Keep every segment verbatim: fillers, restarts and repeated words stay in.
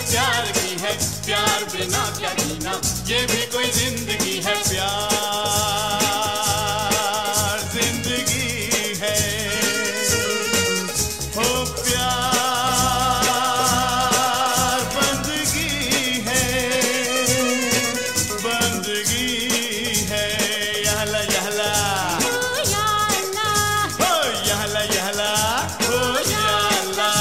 प्यार की है, प्यार बिना क्या जीना, ये भी कोई जिंदगी है। प्यार जिंदगी है, हो प्यार बंदगी है, बंदगी है। यहला यहला हो या अल्लाह, हो यहला यहला हो या अल्लाह।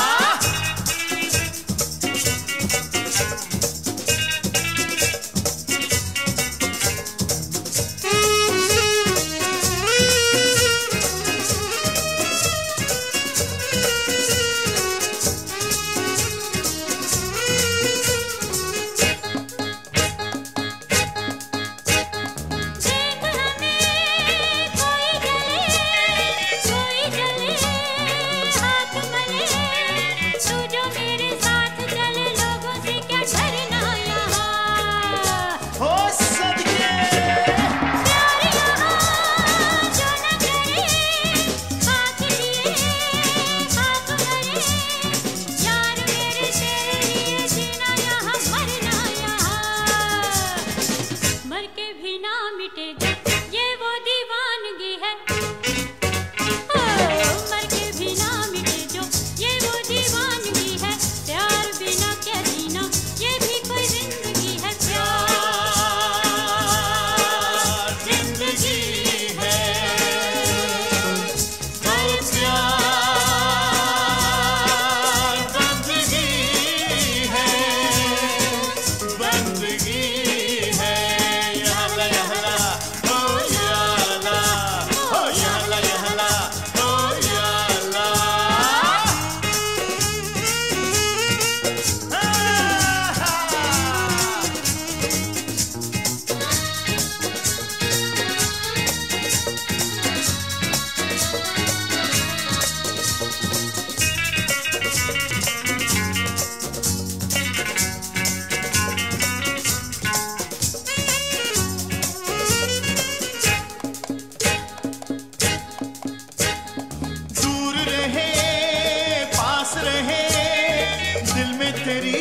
तेरी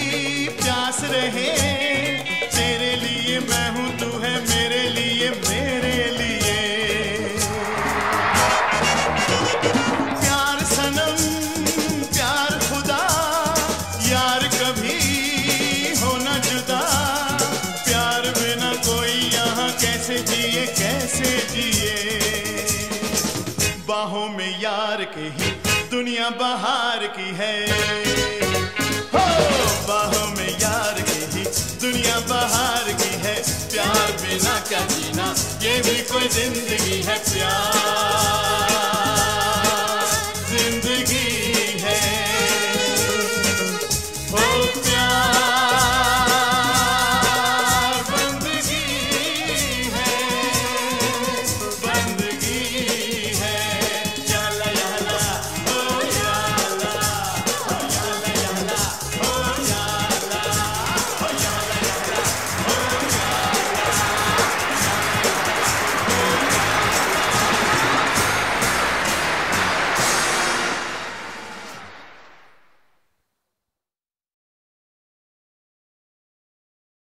प्यास रहे, तेरे लिए मैं हूँ, तू है मेरे लिए, मेरे लिए। प्यार सनम प्यार खुदा, यार कभी होना जुदा, प्यार बिना कोई यहाँ कैसे जिए, कैसे जिए। बाहों में यार के ही दुनिया बहार की है, बाहों में यार की ही दुनिया बहार की है। प्यार बिना क्या जीना, ये भी कोई जिंदगी है।